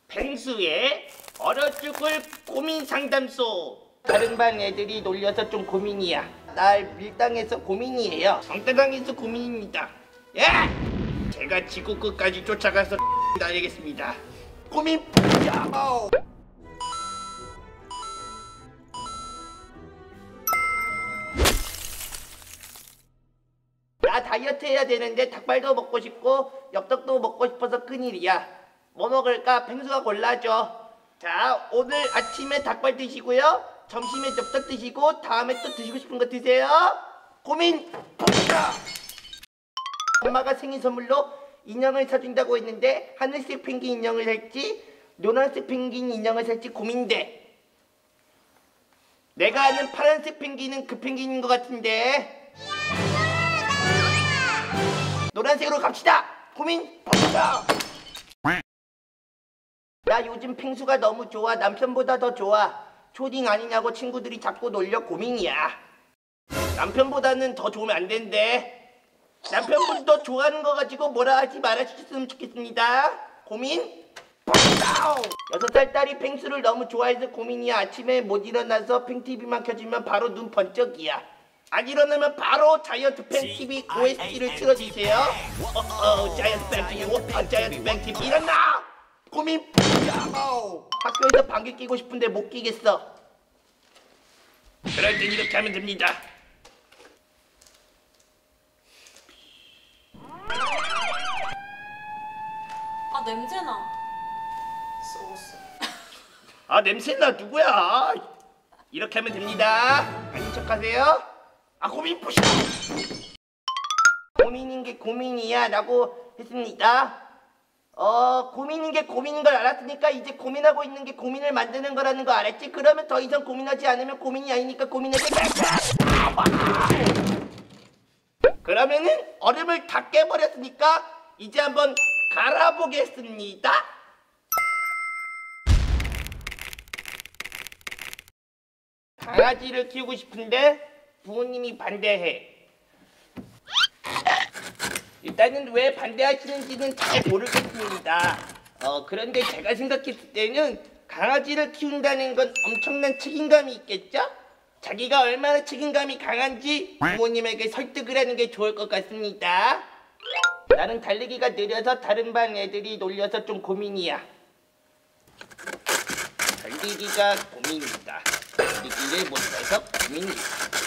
펭수의 얼어 죽을 고민 상담소. 다른 반 애들이 놀려서 좀 고민이야. 날 밀당해서 고민이에요. 정대강에서 고민입니다. 예! 제가 지구 끝까지 쫓아가서 날리겠습니다. 고민 풀자. 나 다이어트 해야 되는데 닭발도 먹고 싶고 엽떡도 먹고 싶어서 큰일이야. 뭐 먹을까? 펭수가 골라줘. 자, 오늘 아침에 닭발 드시고요, 점심에 엽떡 드시고 다음에 또 드시고 싶은 거 드세요. 고민 풀자. 엄마가 생일 선물로 인형을 사준다고 했는데 하늘색 펭귄 인형을 살지 노란색 펭귄 인형을 살지 고민돼. 내가 아는 파란색 펭귄은 그 펭귄인 것 같은데 노란색으로 갑시다. 고민 풀자. 나 요즘 펭수가 너무 좋아. 남편보다 더 좋아. 초딩 아니냐고 친구들이 자꾸 놀려. 고민이야. 남편보다는 더 좋으면 안 되는데 남편분 더 좋아하는 거 가지고 뭐라 하지 말아주셨으면 좋겠습니다. 고민 풀자. 6살 딸이 펭수를 너무 좋아해서 고민이야. 아침에 못 일어나서 펭TV만 켜주면 바로 눈 번쩍이야. 안 일어나면 바로 자이언트 펭TV OST를 틀어주세요. 자이언트 펭TV, 자이언트 펭TV 일어나! 고민 풀자. 학교에서 방귀 끼고 싶은데 못 끼겠어. 그럴 땐 이렇게 하면 됩니다. 아, 냄새나. 쏘쏘. 아, 냄새나. 누구야? 이렇게 하면 됩니다. 아닌 척하세요. 아, 고민 푸시. 고민인 게 고민이야 라고 했습니다. 고민인 게 고민인 걸 알았으니까 이제 고민하고 있는 게 고민을 만드는 거라는 거 알았지? 그러면 더 이상 고민하지 않으면 고민이 아니니까 고민하지 말자. 그러면은 얼음을 다 깨버렸으니까 이제 한번 갈아보겠습니다. 강아지를 키우고 싶은데 부모님이 반대해. 일단은 왜 반대하시는지는 잘 모르겠습니다. 그런데 제가 생각했을 때는 강아지를 키운다는 건 엄청난 책임감이 있겠죠? 자기가 얼마나 책임감이 강한지 부모님에게 설득을 하는 게 좋을 것 같습니다. 나는 달리기가 느려서 다른 반 애들이 놀려서 좀 고민이야. 달리기가 고민이다. 달리기를 못해서 고민이다.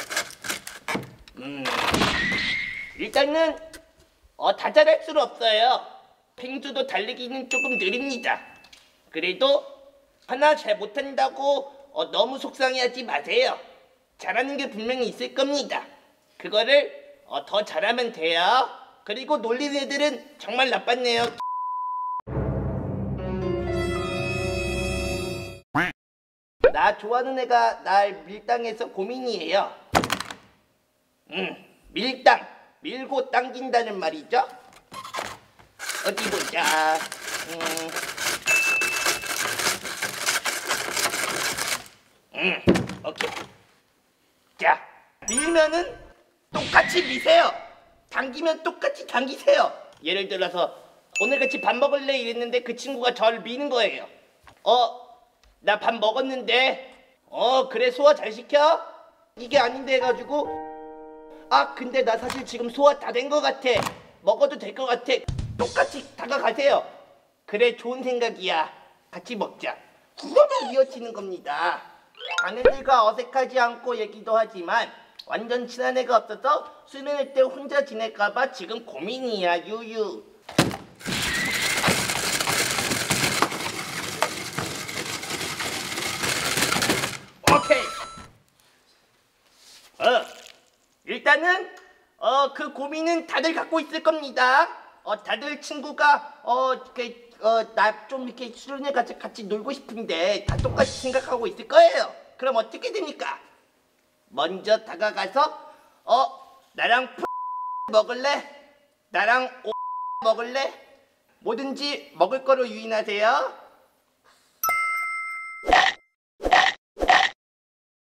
일단은 다 잘할 수는 없어요. 펭수도 달리기는 조금 느립니다. 그래도 하나 잘 못한다고 너무 속상해하지 마세요. 잘하는 게 분명히 있을 겁니다. 그거를 더 잘하면 돼요. 그리고 놀리는 애들은 정말 나빴네요. 나 좋아하는 애가 날 밀당해서 고민이에요. 밀당. 밀고 당긴다는 말이죠. 어디 보자. 오케이. 자, 밀면은 똑같이 미세요. 당기면 똑같이 당기세요. 예를 들어서 오늘같이 밥 먹을래 이랬는데 그 친구가 저를 미는 거예요. 나 밥 먹었는데. 그래, 소화 잘 시켜? 이게 아닌데 해가지고 근데 나 사실 지금 소화 다 된 것 같아. 먹어도 될 것 같아. 똑같이 다가가세요. 그래, 좋은 생각이야. 같이 먹자. 그거만 이어지는 겁니다. 아내들과 어색하지 않고 얘기도 하지만 완전 친한 애가 없어서 수련회 때 혼자 지낼까봐 지금 고민이야. 유유. 오케이. 일단은 그 고민은 다들 갖고 있을 겁니다. 다들 친구가 나 좀 이렇게 수련회 같이 놀고 싶은데 다 똑같이 생각하고 있을 거예요. 그럼 어떻게 됩니까? 먼저 다가가서 나랑 먹을래? 나랑 먹을래? 뭐든지 먹을 거로 유인하세요.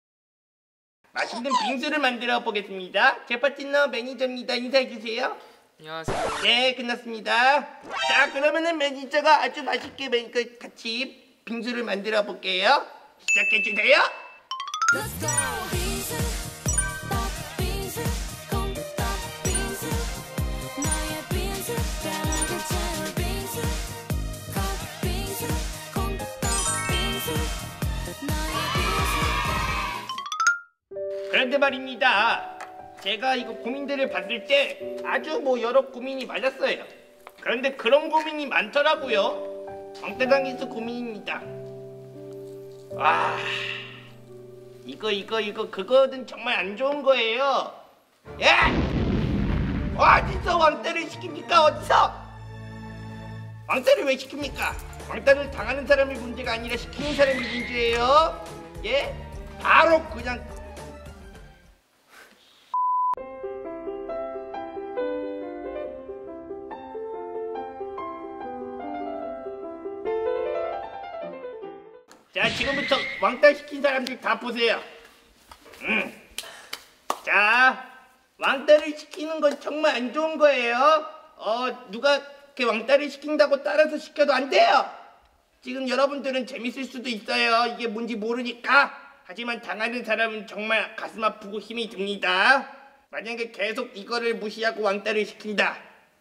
맛있는 빙수를 만들어 보겠습니다. 제 파트너 매니저입니다. 인사해 주세요. 안녕하세요. 네, 끝났습니다. 자, 그러면은 매니저가 아주 맛있게 같이 빙수를 만들어 볼게요. 시작해 주세요. Let's go. 빙수, 떡빙수, 콩떡빙수, 너의 빙수, 벼락을 채울 빙수, 컵빙수, 콩떡빙수, 너의 빙수. 그런데 말입니다. 제가 이거 고민들을 봤을 때 아주 여러 고민이 많았어요. 그런데 그런 고민이 많더라고요. 왕따당해서 고민입니다. 와, 이거 그거는 정말 안 좋은 거예요. 예? 어디서 왕따를 시킵니까? 어디서? 왕따를 왜 시킵니까? 왕따를 당하는 사람이 문제가 아니라 시키는 사람이 문제예요. 예? 바로 그냥 자, 지금부터 왕따 시킨 사람들 다 보세요. 자, 왕따를 시키는 건 정말 안 좋은 거예요. 누가 이렇게 왕따를 시킨다고 따라서 시켜도 안 돼요. 지금 여러분들은 재밌을 수도 있어요. 이게 뭔지 모르니까. 하지만 당하는 사람은 정말 가슴 아프고 힘이 듭니다. 만약에 계속 이거를 무시하고 왕따를 시킨다.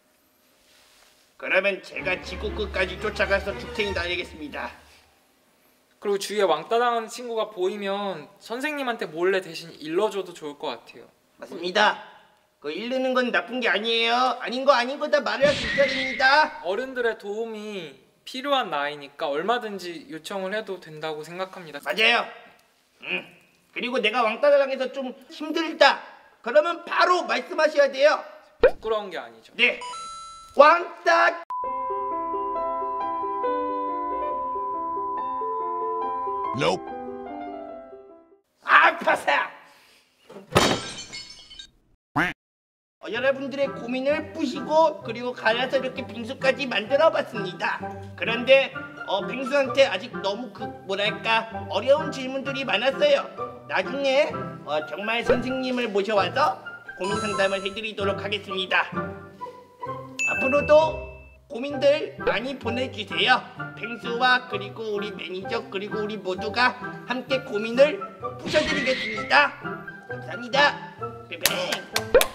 그러면 제가 지구 끝까지 쫓아가서 죽탱이 날리겠습니다. 그리고 주위에 왕따 당하는 친구가 보이면 선생님한테 몰래 대신 일러줘도 좋을 것 같아요. 맞습니다. 그 잃는 건 나쁜 게 아니에요. 아닌 거 다 말을 할 수 있어야 됩니다. 어른들의 도움이 필요한 나이니까 얼마든지 요청을 해도 된다고 생각합니다. 맞아요. 그리고 내가 왕따 당해서 좀 힘들다. 그러면 바로 말씀하셔야 돼요. 부끄러운 게 아니죠. 네. 왕따. Nope. 아파서. 여러분들의 고민을 푸시고 그리고 갈아서 이렇게 빙수까지 만들어봤습니다. 그런데 빙수한테 아직 너무 뭐랄까 어려운 질문들이 많았어요. 나중에 정말 선생님을 모셔와서 고민 상담을 해드리도록 하겠습니다. 앞으로도 고민들 많이 보내주세요. 빙수와 그리고 우리 매니저 그리고 우리 모두가 함께 고민을 푸셔드리겠습니다. 감사합니다. 뱅뱅.